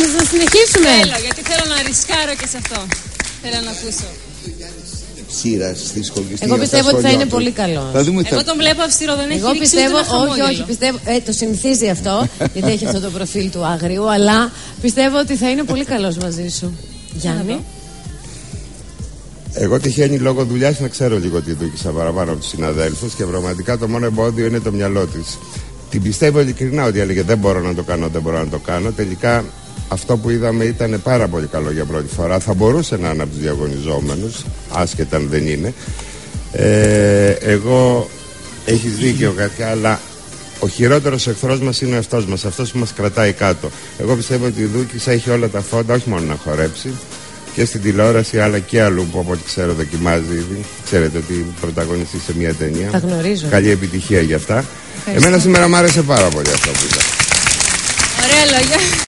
Θέλεις να συνεχίσουμε? Θέλω, γιατί θέλω να ρισκάρω και σε αυτό. Θέλω να ακούσω. Εγώ πιστεύω ότι θα είναι πολύ καλό. Εγώ τον βλέπω αυστηρό, δεν έχει ρίξει ούτε ένα χαμόγελο. Όχι, πιστεύω, το συνηθίζει αυτό, γιατί έχει αυτό το προφίλ του άγριου, αλλά πιστεύω ότι θα είναι πολύ καλός μαζί σου. Γιάννη. Εγώ τυχαίνει λόγω δουλειάς να ξέρω λίγο τι δούκησα παραπάνω από τους συναδέλφους και πραγματικά το μόνο εμπόδιο είναι το μυαλό της. Την πιστεύω ειλικρινά ότι έλεγε δεν μπορώ να το κάνω, δεν μπορώ να το κάνω. Τελικά αυτό που είδαμε ήταν πάρα πολύ καλό για πρώτη φορά. Θα μπορούσε να είναι από τους διαγωνιζόμενους, άσχετα αν δεν είναι. Εγώ έχεις δίκιο κάτι, αλλά ο χειρότερος εχθρός μας είναι ο εαυτός μας, αυτός που μας κρατάει κάτω. Εγώ πιστεύω ότι η Δούκησα έχει όλα τα φόντα, όχι μόνο να χορέψει, και στην τηλεόραση αλλά και αλλού που από ό,τι ξέρω δοκιμάζει ήδη. Ξέρετε ότι πρωταγωνιστεί σε μια ταινία. Τα γνωρίζω. Καλή επιτυχία για αυτά. Εμένα σήμερα μου άρεσε πάρα πολύ αυτό που είδα. Ωραία λόγια.